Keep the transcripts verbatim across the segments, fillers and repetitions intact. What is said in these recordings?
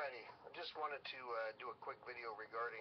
Alrighty, I just wanted to uh, do a quick video regarding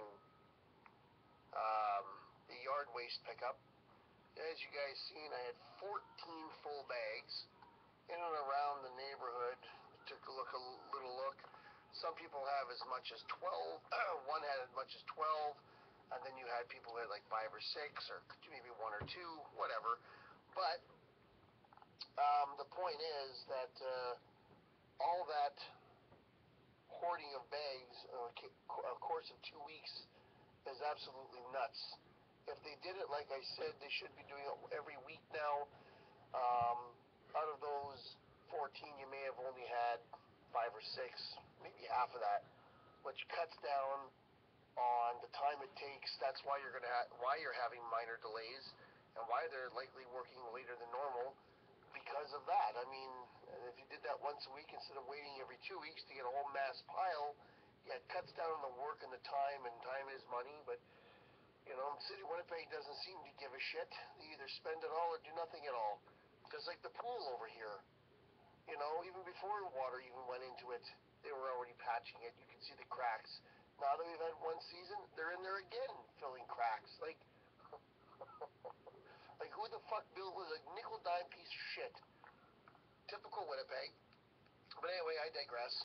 um, the yard waste pickup. As you guys seen, I had fourteen full bags in and around the neighborhood. Took a look, a little look. Some people have as much as twelve. One had as much as twelve, and then you had people who had like five or six, or maybe one or two, whatever. But um, the point is that uh, all that hoarding of bags uh, a course of two weeks is absolutely nuts. If they did it like I said, they should be doing it every week now. Um, out of those fourteen, you may have only had five or six, maybe half of that, which cuts down on the time it takes. That's why you're gonna ha- why you're having minor delays, and why they're likely working later than normal. Because of that. I mean, if you did that once a week instead of waiting every two weeks to get a whole mass pile, yeah, it cuts down on the work and the time, and time is money. But, you know, City of Winnipeg doesn't seem to give a shit. They either spend it all or do nothing at all. Just like the pool over here. You know, even before water even went into it, they were already patching it. You can see the cracks. Now that we've had one season, they're in there again, filling cracks. Like... Like, who the fuck built was a nickel dime piece of shit? Typical Winnipeg. But anyway, I digress.